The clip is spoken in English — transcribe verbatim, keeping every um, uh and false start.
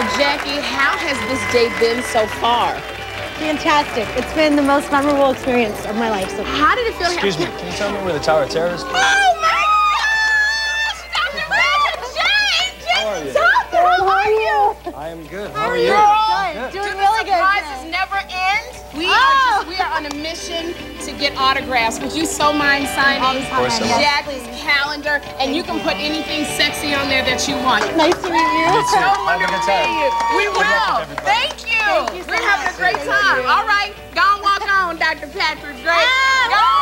Jackie, how has this day been so far? Fantastic. It's been the most memorable experience of my life. So how did it feel? Excuse me, can you tell me where the Tower of Terror is? Oh my gosh! Doctor Patrick James! How are you? Doctor, how are you? I am good. How How are are you? you? Good. Doing Do really the good. surprises never end? We Oh. are just, we are on a mission to get autographs. Would you so mind signing Of course I will. Jackie's calendar? And you can put anything sexy on there that you want. Nice to meet you. You too. So Have a wonderful good to time. meet you. We Good luck will. with everybody. Thank you. Thank you so We're having a much. great time. All right, go and walk on, Doctor Patrick. Great. Ah, Go